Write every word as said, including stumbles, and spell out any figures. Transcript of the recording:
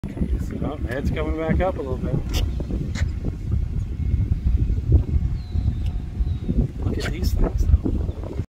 Oh, the head's coming back up a little bit. Look at these things though.